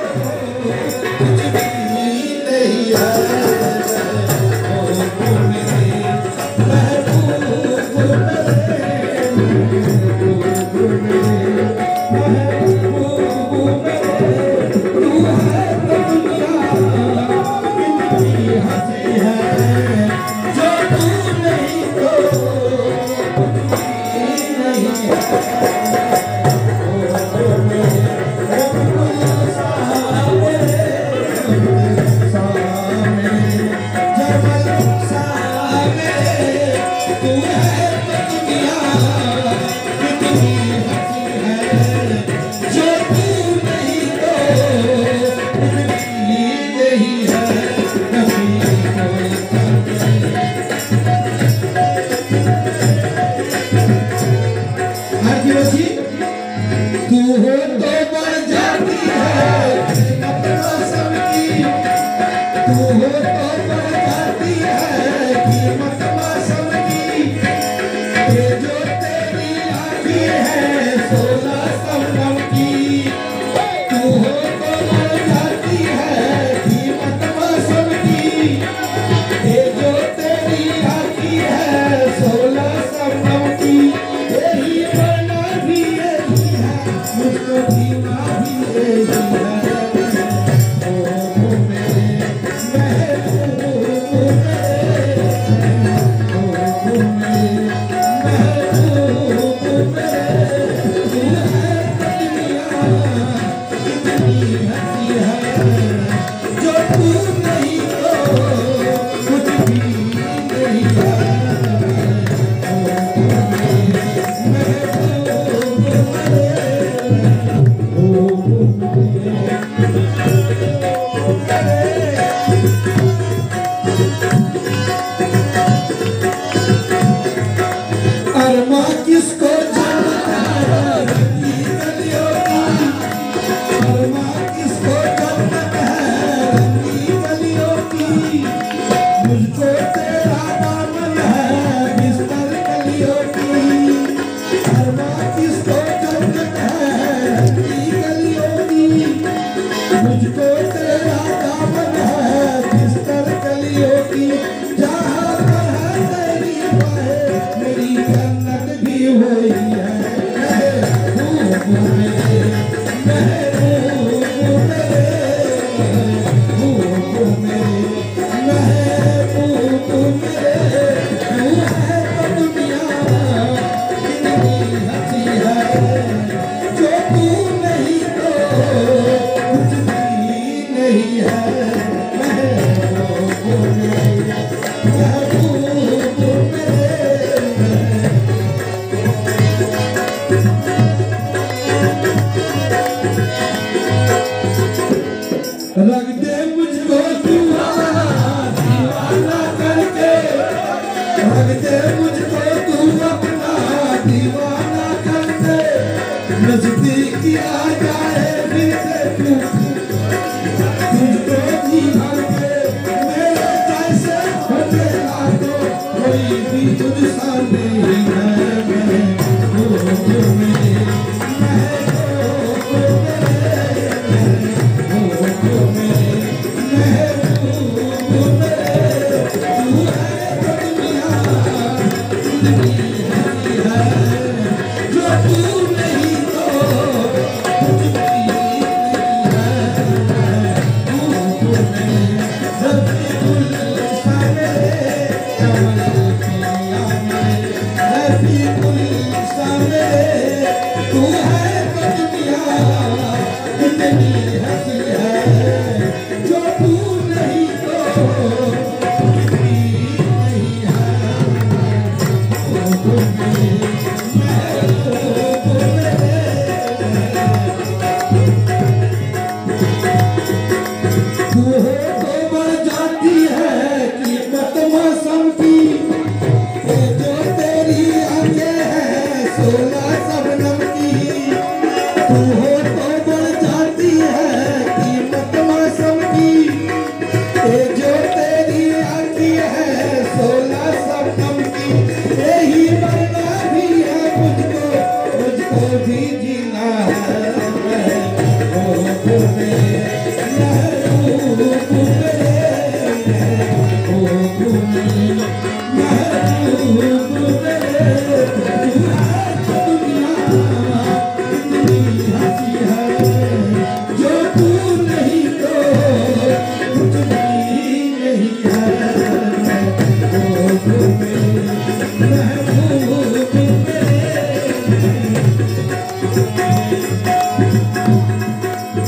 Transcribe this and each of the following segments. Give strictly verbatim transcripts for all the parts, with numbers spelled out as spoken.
तू हो तो बढ़ जाती है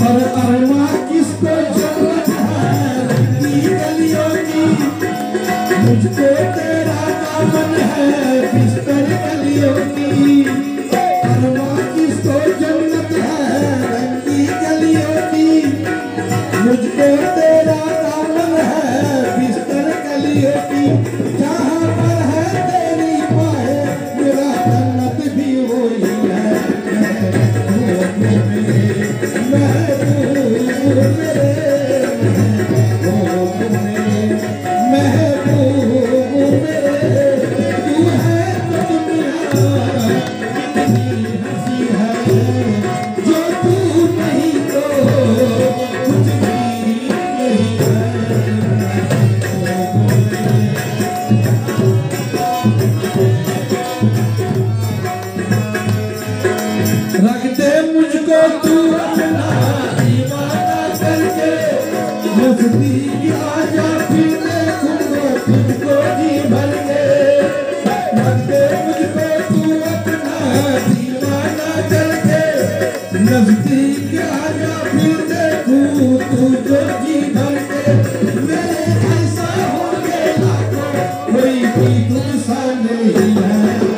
पर अरमा किसको जरूरत है रंगी गलियों की, मुझको तेरा दामन है बिस्तर गलियों की। अरमा किसको जरूरत है रंगी गलियों की, मुझको तेरा दामन है बिस्तर गलियों की। जहाँ पर है तेरी बाहें मेरा जन्नत भी वही है। रखते मुझको तू अपना दीवाना करके, नजदीक आजा फिर देखूंगा तुझको जी भर के। रखते मुझको तू अपना दीवाना करके, नजदीक आजा फिर देखूं तुझको जी भर के। मेरे ऐसा होंगे लाखों कोई भी तुझसा नहीं है।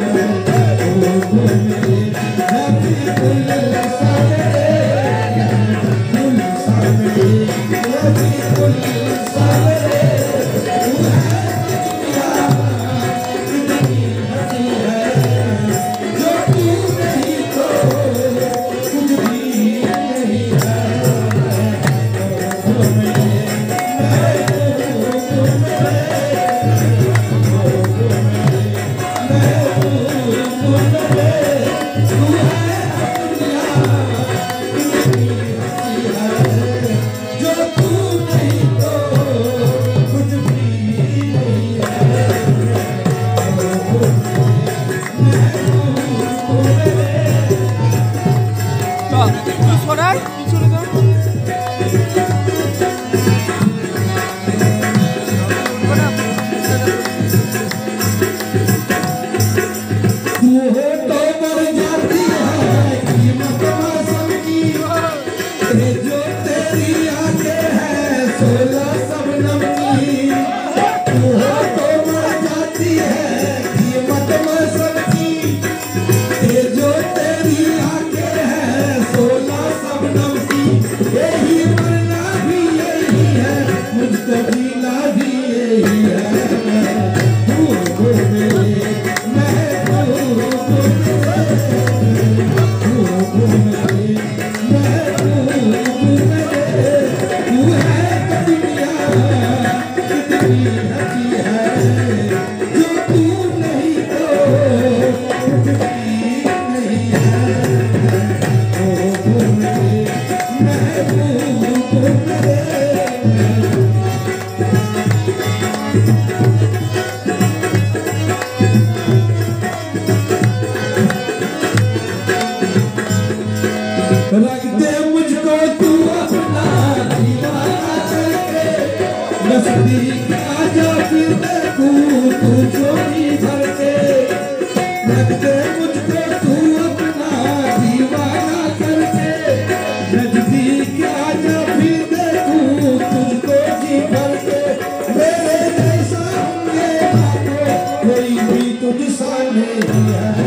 रखते मुझको तू अपना दीवाना करके, नजदीक आजा फिर देखूं तुझको जी भर के। रखते मुझको तू अपना दीवाना करके, नजदीक आजा फिर देखूं तुझको जी भर के। मेरे जैसा होंगे लाखों कोई भी तुझसा नहीं है।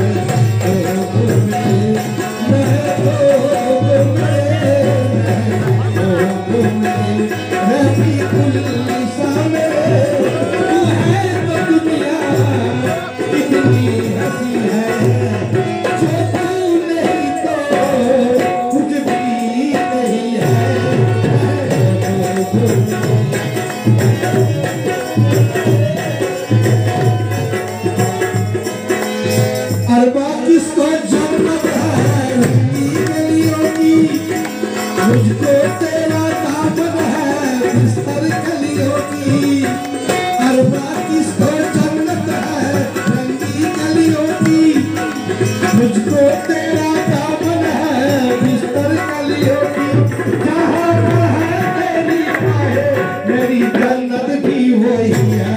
अरबा किसको जन्नत है रंगी गलियों की, मुझको तेरा दामन है बिस्तर गलियों की। अरबा किसको जन्नत है रंगी गलियों की, मुझको तेरा दामन है बिस्तर गलियों की। जहाँ पर है तेरी बाहें मेरी जन्नत भी वही है।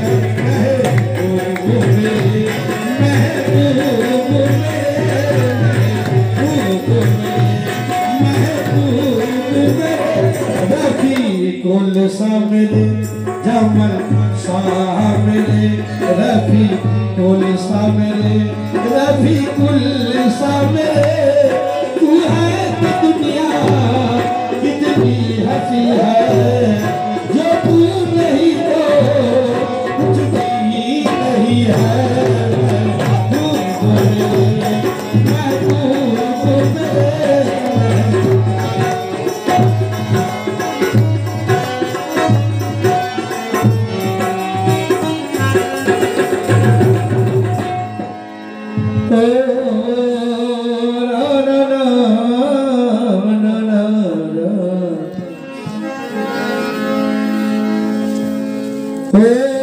महबूब रफी कुल सा मेरे जमल शाह मेरे रफी कुल सा मेरे रफी कुल सा मेरे तू है कि दुनिया कितनी हंसी है जो तू नहीं तो कुछ भी नहीं है तू मेरे मैं तू मेरे Oh